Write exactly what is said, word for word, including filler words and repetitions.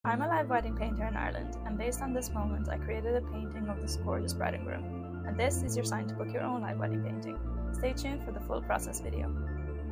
I'm a live wedding painter in Ireland, and based on this moment I created a painting of this gorgeous bride and groom. And this is your sign to book your own live wedding painting. Stay tuned for the full process video.